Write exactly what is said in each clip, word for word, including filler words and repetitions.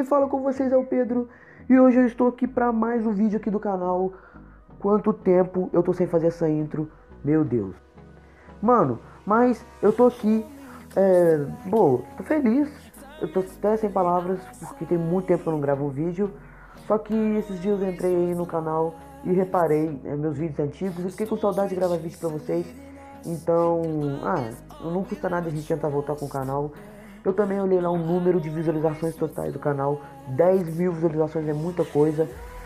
quem fala com vocês é o Pedro. E hoje eu estou aqui para mais um vídeo aqui do canal. Quanto tempo eu tô sem fazer essa intro, meu Deus. Mano, mas eu tô aqui, é, bom, tô feliz. Eu tô até sem palavras, porque tem muito tempo que eu não gravo um vídeo. Só que esses dias eu entrei aí no canal e reparei é, meus vídeos antigos. E fiquei com saudade de gravar vídeo pra vocês. Então, ah, não custa nada a gente tentar voltar com o canal. Eu também olhei lá o número de visualizações totais do canal. dez mil visualizações é muita coisa.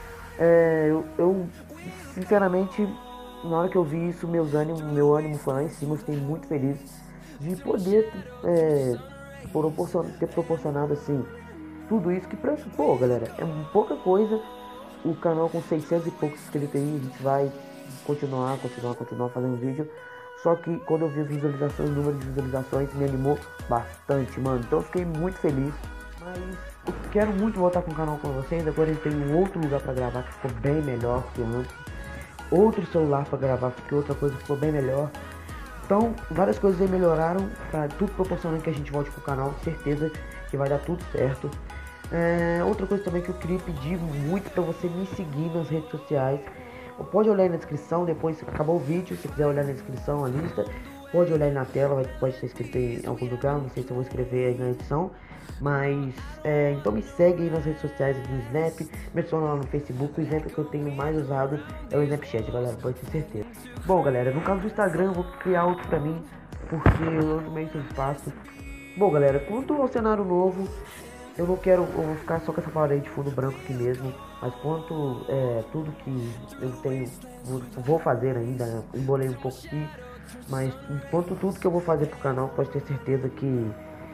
É, eu, eu, sinceramente, na hora que eu vi isso, meus ânimo, meu ânimo foi lá em cima. Eu fiquei muito feliz de poder é, proporcion, ter proporcionado assim tudo isso. Que pra, pô, galera, é pouca coisa. O canal com seiscentos e poucos inscritos aí, a gente vai continuar, continuar, continuar fazendo vídeo. Só que quando eu vi as visualizações, o número de visualizações me animou bastante, mano. Então eu fiquei muito feliz. Mas eu quero muito voltar com o canal com vocês. Agora eu tenho um outro lugar pra gravar que ficou bem melhor que antes. Outro celular pra gravar, porque outra coisa ficou bem melhor. Então várias coisas aí melhoraram, tá tudo proporcionando que a gente volte pro canal. Certeza que vai dar tudo certo. É, outra coisa também que eu queria pedir muito pra você me seguir nas redes sociais. Pode olhar aí na descrição, depois que acabou o vídeo, se quiser olhar na descrição a lista, pode olhar aí na tela, vai, pode ser escrito em algum lugar, não sei se eu vou escrever aí na edição. Mas, é, então me segue aí nas redes sociais do Snap, me adiciona lá no Facebook. O Snap que eu tenho mais usado é o Snapchat, galera, pode ter certeza. Bom, galera, no caso do Instagram eu vou criar outro pra mim, porque eu ando meio sem espaço. Bom, galera, quanto ao cenário novo, eu não quero, eu vou ficar só com essa parede de fundo branco aqui mesmo. Mas quanto é, tudo que eu tenho, vou fazer ainda, né? Embolei um pouco aqui. Mas enquanto tudo que eu vou fazer pro canal, pode ter certeza que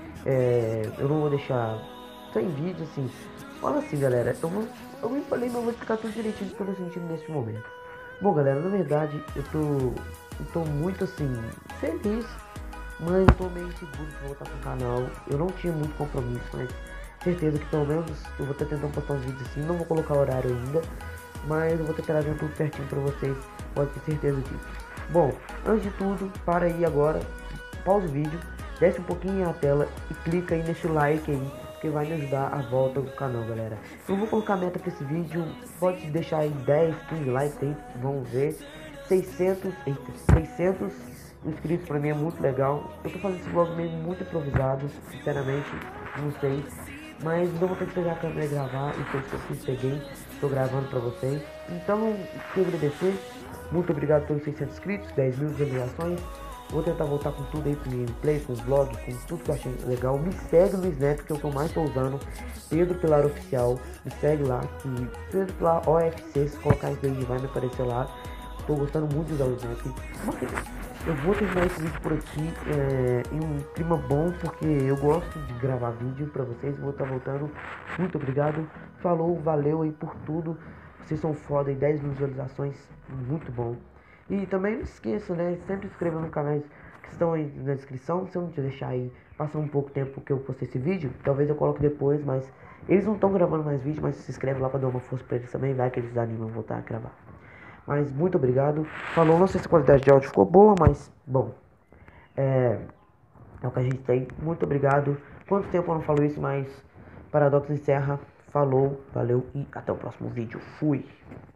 é, eu não vou deixar sem vídeo, assim. Fala assim, galera, eu, vou, eu me embolei, mas eu vou explicar tudo direitinho do que eu tô sentindo nesse momento. Bom, galera, na verdade, eu tô, eu tô muito, assim, feliz. Mas eu tô meio inseguro de voltar pro canal. Eu não tinha muito compromisso, mas certeza que pelo menos eu vou estar tentando postar uns vídeos assim. Não vou colocar horário ainda, mas eu vou ter trazendo tudo certinho pra vocês, pode ter certeza disso. Bom, antes de tudo, para aí agora, pausa o vídeo, desce um pouquinho a tela e clica aí nesse like aí, que vai me ajudar a volta do canal, galera. Eu vou colocar a meta pra esse vídeo, pode deixar aí dez, quinze likes aí, vamos ver. seiscentos, seiscentos inscritos pra mim é muito legal. Eu tô fazendo esse vlog meio muito improvisado, sinceramente, não sei. Mas não vou ter que pegar a câmera e gravar, e foi isso que eu fiz, peguei, tô gravando pra vocês. Então, quero agradecer, muito obrigado pelos seiscentos inscritos, dez mil visualizações. Vou tentar voltar com tudo aí, com gameplay, com vlog, com tudo que eu achei legal. Me segue no Snap, que é o que eu mais tô usando, Pedro Pilar Oficial. Me segue lá, que Pedro Pilar O F C, se colocar isso aí vai me aparecer lá. Tô gostando muito de usar o Snap. Eu vou terminar esse vídeo por aqui é, em um clima bom, porque eu gosto de gravar vídeo pra vocês. Vou estar voltando. Muito obrigado. Falou, valeu aí por tudo. Vocês são foda aí, dez mil visualizações, muito bom. E também não esqueça, né? Sempre inscreva no canal que estão aí na descrição. Se eu não te deixar aí, passar um pouco tempo que eu postei esse vídeo, talvez eu coloque depois, mas eles não estão gravando mais vídeo, mas se inscreve lá pra dar uma força pra eles também, vai que eles animam a voltar a gravar. Mas muito obrigado. Falou, não sei se a qualidade de áudio ficou boa, mas bom. É, é o que a gente tem. Muito obrigado. Quanto tempo eu não falo isso, mas Paradox encerra. Falou, valeu e até o próximo vídeo. Fui.